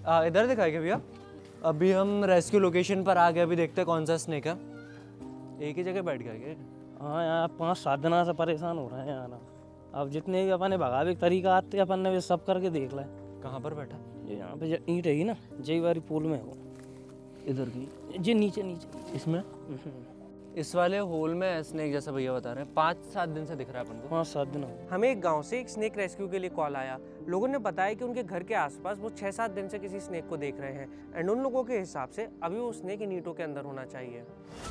इधर दिखाएंगे भैया। अभी हम रेस्क्यू लोकेशन पर आ गए, अभी देखते हैं कौन सा स्नेक है। एक ही जगह बैठ गया क्या? हाँ यार 5-7 दिन से परेशान हो रहे हैं यार। अब जितने भी अपने भगावे तरीका आते अपन ने भी सब करके देख लिया। कहाँ पर बैठा? यहाँ पे ईंट है ना, जय वाली पुल में हो। इधर की? जी नीचे नीचे इसमें? इस वाले होल में स्नेक जैसा भैया बता रहे हैं 5-7 दिन से दिख रहा है अपन को। 5-7 दिन हो। हमें एक गांव से एक स्नेक रेस्क्यू के लिए कॉल आया। लोगों ने बताया कि उनके घर के आसपास वो 6-7 दिन से किसी स्नेक को देख रहे हैं एंड उन लोगों के हिसाब से अभी वो स्नेक इन ईंटों के अंदर होना चाहिए।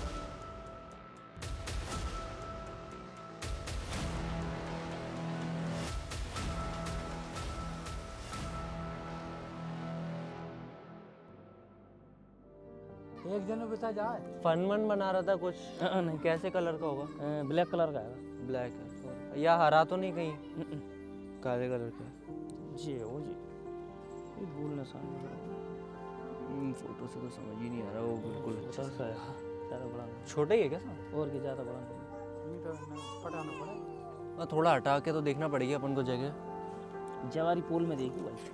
एक दिन में बता जाए। फन वन बना रहा था कुछ। नहीं, कैसे कलर का होगा? ब्लैक कलर का है। ब्लैक है या हरा तो नहीं कहीं? काले कलर का जी वो जी ये भूल निशान फोटो से तो समझ ही नहीं आ रहा। वो बिल्कुल छोटा सा है, ज़्यादा बड़ा नहीं। छोटा ही है क्या साहब? और की ज़्यादा बड़ा नहीं। पटाना पड़ेगा। थोड़ा हटा के तो देखना पड़ेगी अपन को जगह। जवारी पुल में देखी भाई।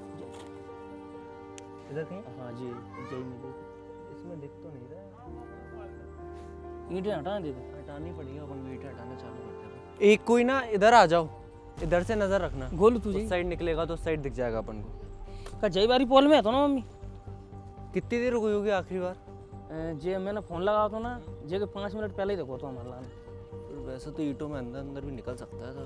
इधर कहीं? हाँ जी जय में देखी। इसमें दिख तो नहीं रहा। ईंटें हटा दे दो। हटानी पड़ेगी अपन को, ईंटें हटाना चालू करते हैं। एक कोई ना इधर आ जाओ, इधर से नजर रखना। गोलू तुझे उस साइड निकलेगा तो उस साइड दिख जाएगा अपन को। का जय बारी पुल में है तो ना मम्मी। कितनी देर हुई होगी आखिरी बार? जे मैंने फोन लगा था ना, जे के 5 मिनट पहले ही देखो तो हमारा। वैसे तो ईंटों में अंदर अंदर भी निकल सकता है।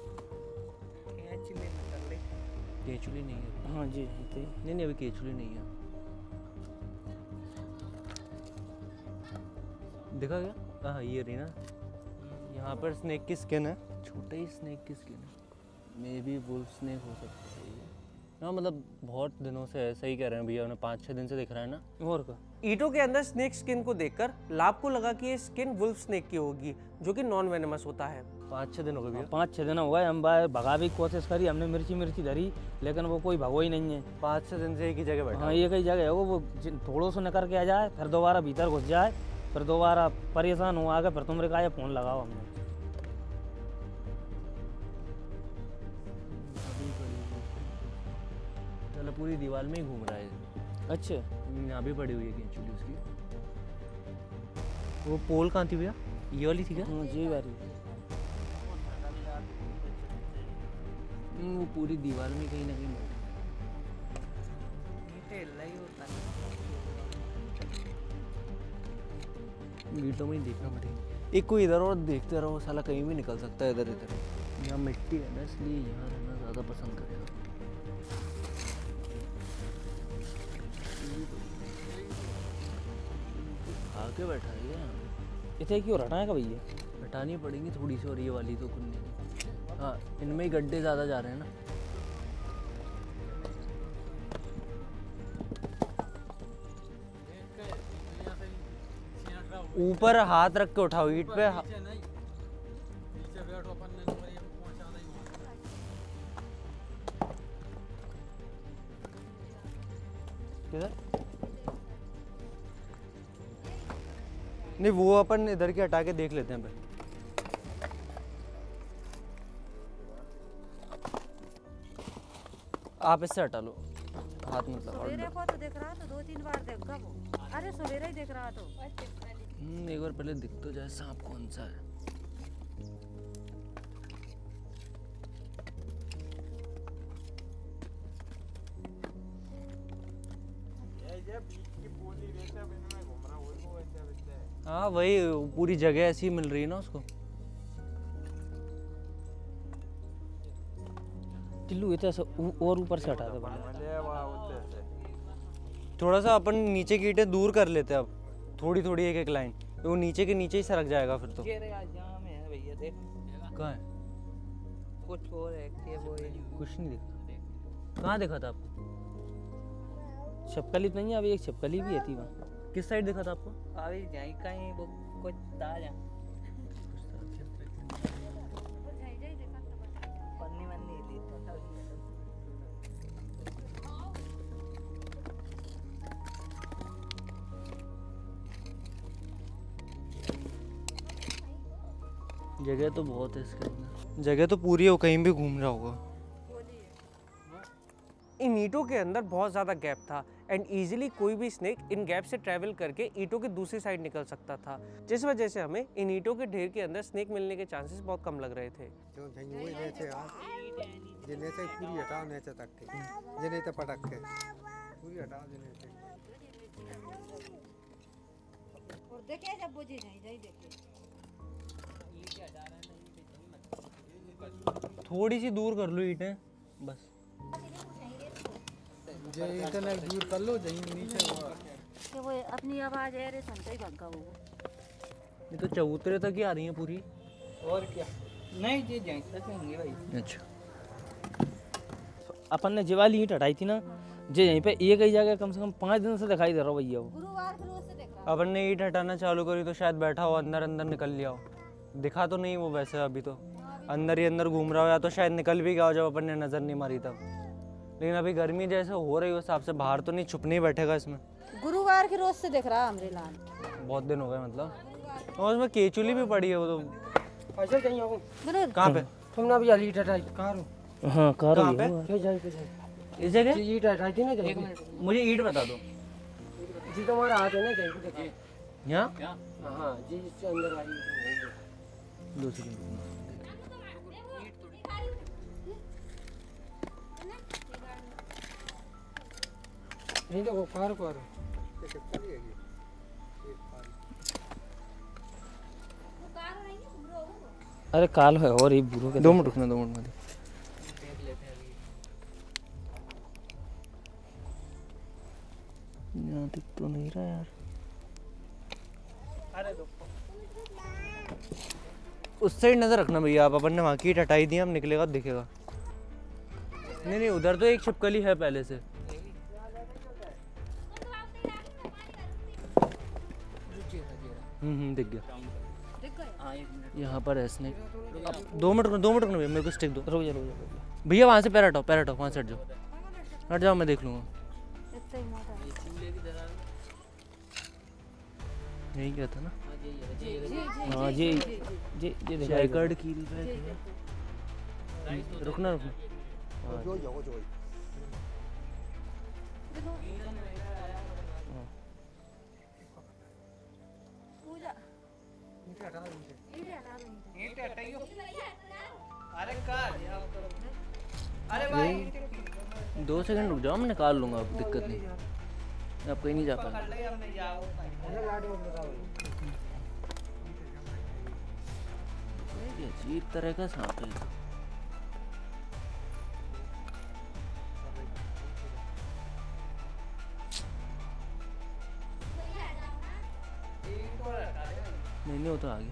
केचुली नहीं है। हाँ जी नहीं नहीं अभी केचुली नहीं है। देखा क्या? हाँ ये रही ना, यहाँ पर स्नेक की स्किन है। छोटा ही स्नेक की स्किन है। मे बी वुल्फ स्नेक हो सकता है ये। हाँ मतलब बहुत दिनों से है, सही कह रहे हैं भैया, उन्हें 5-6 दिन से दिख रहा है ना। और का ईंटों के अंदर स्नेक स्किन को देखकर लाभ को लगा कि ये स्किन वुल्फ स्नेक की होगी जो कि नॉन वेनेमस होता है। 5-6 दिन हो गए भैया। 5-6 दिन हो गए। हम बाहर भगावे की कोशिश करी, हमने मिर्ची धरी लेकिन वो कोई भगो ही नहीं है। 5-6 दिन से एक ही जगह बैठा। हाँ एक ही जगह है वो थोड़ो से निकल के आ जाए, फिर दोबारा भीतर घुस जाए, फिर दोबारा परेशान हुआ आगे, फिर तुमरे का फ़ोन लगाओ हमने। चलो पूरी दीवार में ही घूम रहा है। अच्छा यहाँ भी पड़ी हुई है केंचुली उसकी। वो पोल कहाँ थी भैया? ये वाली थी क्या? हाँ जी बारी। वो पूरी दीवार में कहीं ना कहीं ईंटों में ही देखना पड़ेगा। एक कोई इधर और देखते रहो, साला कहीं भी निकल सकता है इधर इधर। यहाँ मिट्टी है ना इसलिए यहाँ रहना ज़्यादा पसंद करेगा। आके बैठा है क्या? इतने क्यों हटाएगा भैया? हटानी पड़ेंगी थोड़ी सी, और ये वाली तो कुछ नहीं। हाँ इनमें ही गड्ढे ज़्यादा जा रहे हैं ना। ऊपर हाथ रख के उठाओ ईंट पे। किधर? नहीं वो अपन इधर के हटा के देख लेते हैं पहले। आप इससे हटा लो, हाथ मत लगाओ। सवेरे को तो देख रहा तो 2-3 बार देखा वो। अरे सवेरे ही देख रहा तो। एक बार पहले दिख तो जाए सांप कौन सा है। हाँ वही पूरी जगह ऐसी मिल रही है ना उसको। टिल्लू इतना और ऊपर से हटा दो। थोड़ा सा अपन नीचे की ईंटें दूर कर लेते हैं अब, थोड़ी थोड़ी एक एक लाइन, तो वो नीचे के नीचे ही सरक जाएगा फिर तो। कहाँ है? कुछ और है कि वो कुछ नहीं दिखा। कहाँ दिखा था आपको? छिपकली तो नहीं है, अभी एक छिपकली भी थी वहाँ। किस साइड दिखा था आपको? अभी जाई कहीं वो कुछ दाल है पन्नी वन्नी ली तो जगह तो बहुत है इसके अंदर, जगह तो पूरी हो, कहीं भी घूम रहा होगा। इन ईंटों के अंदर बहुत ज़्यादा गैप था एंड ईजिली कोई भी स्नेक इन गैप से ट्रैवल करके ईंटों की दूसरी साइड निकल सकता था, जिस वजह से हमें इन ईंटों के ढेर के अंदर स्नेक मिलने के चांसेस बहुत कम लग रहे थे। जो भाई वही नीचे आ ये नीचे पूरी हटाओ नीचे तक के ये नीचे पटक के पूरी हटाओ ये नीचे। और देखे जब बुझी नहीं जाई देखे थोड़ी सी दूर कर लो ईंटें बस। ये इतना दूर कर लो जहीं नीचे कि वो अपनी आवाज है रे सुनते ही भगा वो। ये तो चबूतरे तक ही आ रही हैं पूरी। और क्या नहीं जी जाए तक होंगे भाई। अच्छा अपन ने जीवाली ईंट हटाई थी ना, जो यहीं पे एक ही जगह कम से कम 5 दिन से दिखाई दे रहा हो भैया वो। गुरुवार के रोज से देख रहा अपन ने ईंट हटाना चालू करी तो शायद बैठा हो अंदर अंदर निकल लिया हो, दिखा तो नहीं वो वैसे अभी तो अंदर ही अंदर घूम रहा हो, या तो शायद निकल भी गया हो जब अपन ने नज़र नहीं मारी तब। लेकिन अभी गर्मी जैसे हो रही है उस हिसाब से बाहर तो नहीं छुप नहीं बैठेगा इसमें। गुरुवार के रोज से देख रहा हमरे लान। बहुत दिन हो गए मतलब। और उसमें केचुली भी पड़ी है वो तो। ऐसे कहीं हो विनोद कहाँ पे? तुमने भी ईट हटाई कार हाँ कार कहाँ पे? के जाए के जाए इस जगह ईट हटाई थी ना जाए मुझे ईंट बता दो। जी तुम्हारा हाथ है ना जाए देखिए यहाँ हां जी इससे अंदर आई दूसरी नहीं देखो कार पर अरे काल है और ये बुरो के 2 मिनट रुकना 2 मिनट में। यहाँ दिख तो नहीं रहा यार। उस साइड नजर रखना भैया आप, अपन ने वहाँ की ईंट हटाई दी, हम निकलेगा तो दिखेगा। नहीं नहीं उधर तो एक छिपकली है पहले से। दिख गया। यहाँ पर है स्नेक। अब 2 मिनट रुकना 2 मिनट रुकना भैया, मेरे को स्टिक दो। रुक जा भैया वहाँ से पैर हटाओ वहाँ से हट जाओ मैं देख लूँगा। इतना ही मोटा यही क्या था ना। हाँ जी दिखाई जैकेट की रुकना जो जाओ जो पूजा ईट हटा दो ईंट हटा दो। ईंट हटाइयो। अरे कार अरे भाई 2 सेकंड रुक जाओ मैं निकाल लूँगा, अब दिक्कत नहीं, आप कहीं नहीं जा पाएंगे। ले हमने जाओ ये अजीब तरह का सांप है। नहीं वो तो आ गया।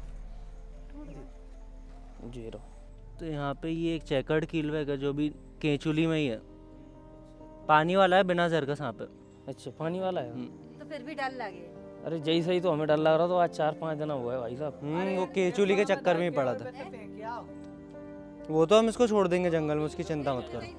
जी रहो। तो यहाँ पे ये एक चेकर्ड कीलबैक है जो भी केचुली में ही है, पानी वाला है, बिना जहर का सांप है। अच्छा पानी वाला है। तो फिर भी डर लगे। अरे जैसे ही तो हमें डर लग रहा, तो आज 4-5 दिन हुआ है भाई साहब। वो केचुली के चक्कर में ही पड़ा था। वो तो हम इसको छोड़ देंगे जंगल में, उसकी चिंता मत करो।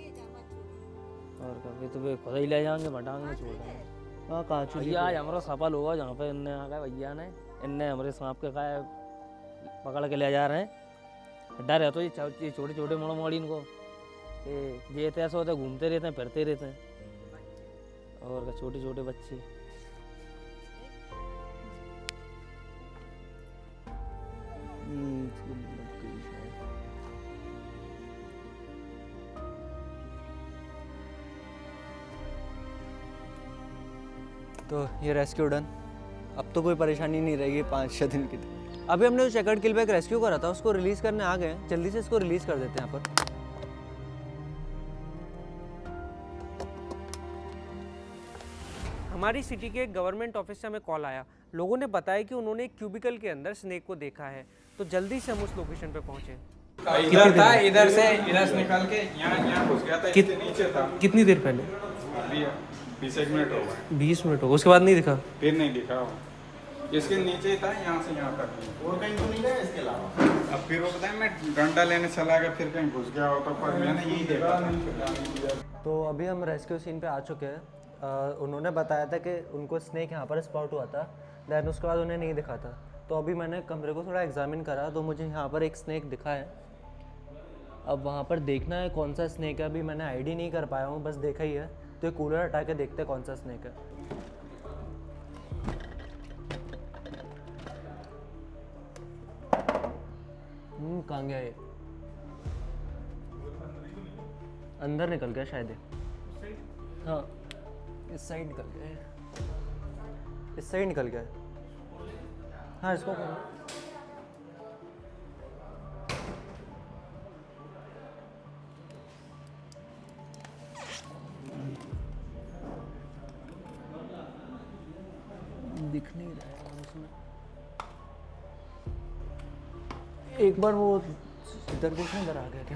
और कभी तो वे खुद ही ले जाएंगे, भटांग में छोड़ देंगे। हाँ काचू भैया आज हमारा सफल होगा जहाँ पे इनने आ गए भैया ने, इनने हमारे सांप के काय पकड़ के ले जा रहे हैं। डर है तो ये छोटे छोटे मोड़ मोड़ी इनको ये ऐसे होते घूमते रहते हैं, फिरते रहते हैं। और छोटे छोटे बच्चे तो ये रेस्क्यू डन। अब तो कोई परेशानी नहीं रहेगी 5-6 दिन की। अभी हमने जो चेकर्ड कीलबैक रेस्क्यू करा था उसको रिलीज़ करने आ गए हैं, जल्दी से इसको रिलीज़ कर देते हैं यहाँ पर। हमारी सिटी के एक गवर्नमेंट ऑफिस से हमें कॉल आया। लोगों ने बताया कि उन्होंने एक क्यूबिकल के अंदर स्नेक को देखा है, तो जल्दी से हम उस लोकेशन पे पहुंचे। इधर था, इधर से निकाल के यहाँ घुस गया था, इसके नीचे था। कितनी देर पहले? अभी 20 मिनट हो गए। 20 मिनट हो गए, उसके बाद नहीं दिखा? फिर नहीं दिखा वो। इसके नीचे था, यहाँ से यहाँ तक। और कहीं तो नहीं गया इसके अलावा? अब फिर वो बताया मैं डंडा लेने चला गया, फिर कहीं घुस गया हो तो, पर मैंने यही देखा। तो अभी हम रेस्क्यू सीन पे आ चुके हैं। उन्होंने बताया था कि उनको स्नेक यहाँ पर स्पॉट हुआ था, दैन उसके बाद उन्हें नहीं दिखा था। तो अभी मैंने कमरे को थोड़ा एग्जामिन करा तो मुझे यहाँ पर एक स्नेक दिखा है। अब वहाँ पर देखना है कौन सा स्नेक है, अभी मैंने आईडी नहीं कर पाया हूँ, बस देखा ही है। तो ये कूलर हटा के देखते हैं कौन सा स्नेक है। कहाँ गया ये? अंदर निकल गया शायद ये। हाँ इस साइड निकल गया है, इस साइड निकल गया है। हाँ इसको करो। दिख नहीं रहा है उसमें। एक बार वो इधर देखना, इधर आ गया क्या?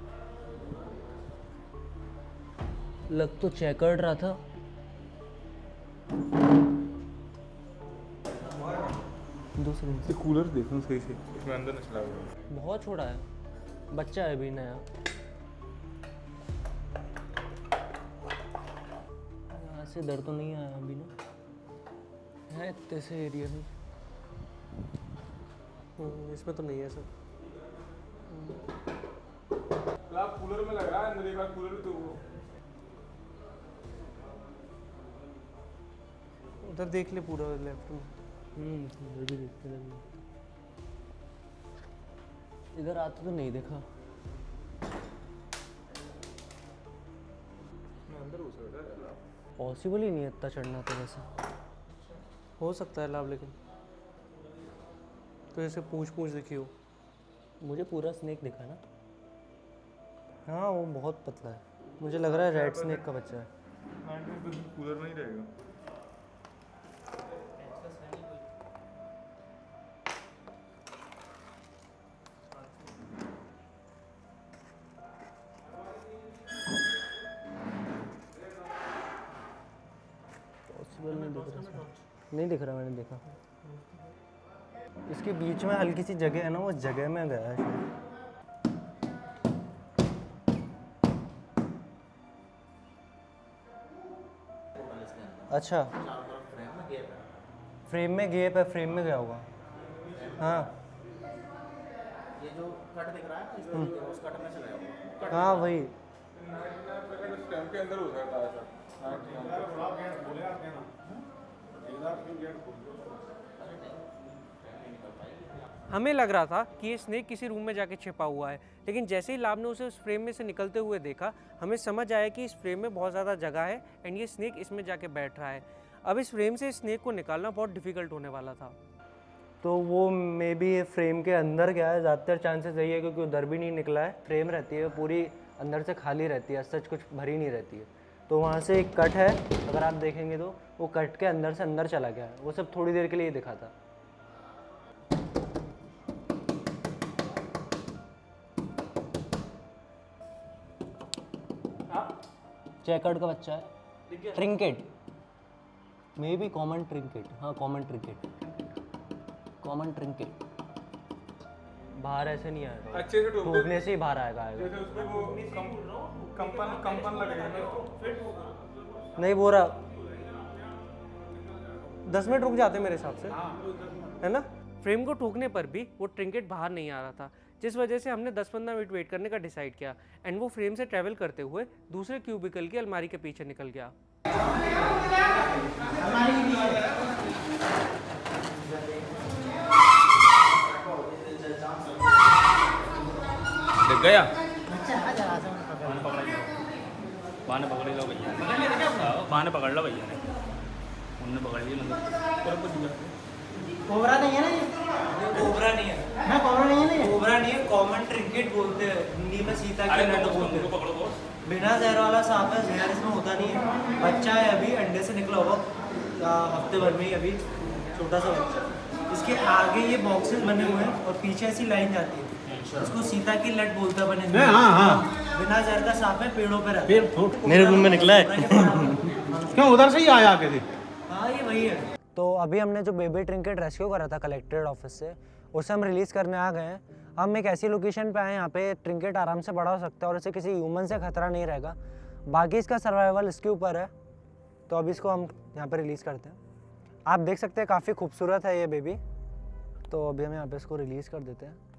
लग तो चेकर्ड रहा था। दूसरे ये कूलर देखो सही से, इसमें अंदर न चला गया। बहुत छोटा है, बच्चा है अभी नया। यहाँ से डर तो नहीं आया अभी ना, है इतने से एरिया में। इसमें तो नहीं है सर। कूलर में लग रहा है अंदर, एक बार कूलर तो उधर देख ले पूरा लेफ्ट में। इधर भी देखते हैं। इधर आते तो नहीं देखा। अंदर हो सकता है। पॉसिबल ही नहीं है इतना चढ़ना तो वैसे। हो सकता है लाभ, लेकिन तो ऐसे पूछ दिखी हो। मुझे पूरा स्नेक दिखा ना। हाँ वो बहुत पतला है, मुझे लग रहा है रेड स्नेक का बच्चा है। कूलर नहीं रहेगा। पॉसिबल नहीं दिख रहा, नहीं दिख रहा। मैंने देखा इसके बीच में हल्की सी जगह है ना, उस जगह में गया है शायद। अच्छा फ्रेम में गैप है, फ्रेम में गया होगा। हाँ ये जो कट दिख रहा है उस कट में चला जाएगा। हाँ वही। स्टैम्प के अंदर हो सकता है सर। हमें लग रहा था कि ये स्नेक किसी रूम में जाके छिपा हुआ है, लेकिन जैसे ही लाभ ने उसे उस फ्रेम में से निकलते हुए देखा, हमें समझ आया कि इस फ्रेम में बहुत ज़्यादा जगह है एंड ये स्नेक इसमें जाके बैठ रहा है। अब इस फ्रेम से स्नेक को निकालना बहुत डिफिकल्ट होने वाला था। तो वो मे बी फ्रेम के अंदर गया है, ज़्यादातर चांसेस यही है क्योंकि उधर भी नहीं निकला है। फ्रेम रहती है पूरी अंदर से खाली रहती है, सच कुछ भरी नहीं रहती है। तो वहाँ से एक कट है, अगर आप देखेंगे तो वो कट के अंदर से अंदर चला गया है। वो सब थोड़ी देर के लिए दिखा था। चेकर्ड का बच्चा है, trinket, may be common trinket. हाँ कॉमन ट्रिंकेट, कॉमन ट्रिंकेट। बाहर ऐसे नहीं आएगा, अच्छे से टूटने से ही बाहर आएगा। जैसे उसमें वो कंपन लग रही है। नहीं वो रहा, 10 मिनट रुक जाते मेरे हिसाब से, है ना। फ्रेम को ठोकने पर भी वो ट्रिंकेट बाहर नहीं आ रहा था, जिस वजह से हमने 10-15 मिनट वेट करने का डिसाइड किया एंड वो फ्रेम से ट्रैवल करते हुए दूसरे क्यूबिकल की अलमारी के पीछे निकल गया। दिख गया? बाने पकड़ लो भैया, बाने पकड़ लो भैया ने, उनने पकड़ लिया। कोबरा नहीं है ना ये? कोबरा नहीं है। हाँ कोबरा नहीं है ना ये? कोबरा नहीं है, कॉमन ट्रिंकेट बोलते हैं हिंदी में, सीता के नट बोलते हैं। बिना जहर वाला सांप है, जहर इसमें होता नहीं है। बच्चा है अभी, अंडे से निकला होगा हफ्ते भर में ही, अभी छोटा सा बच्चा। इसके आगे ये बॉक्सेस बने हुए हैं और पीछे ऐसी लाइन जाती है, इसको सीता की लट बोलता है बने। बिना जहर का सांप है, पेड़ों पे रहता है। मेरे रूम में निकला है। क्यों उधर से ही आया आके थे? हाँ ये वही है। तो अभी हमने जो बेबी ट्रिंकेट रेस्क्यू करा था कलेक्ट्रेट ऑफिस से, उसे हम रिलीज़ करने आ गए हैं। हम एक ऐसी लोकेशन पे आए हैं यहाँ पे ट्रिंकेट आराम से बड़ा हो सकता है और इसे किसी ह्यूमन से खतरा नहीं रहेगा। बाकी इसका सर्वाइवल इसके ऊपर है। तो अभी इसको हम यहाँ पे रिलीज़ करते हैं। आप देख सकते हैं काफ़ी खूबसूरत है ये बेबी। तो अभी हम यहाँ पे इसको रिलीज़ कर देते हैं।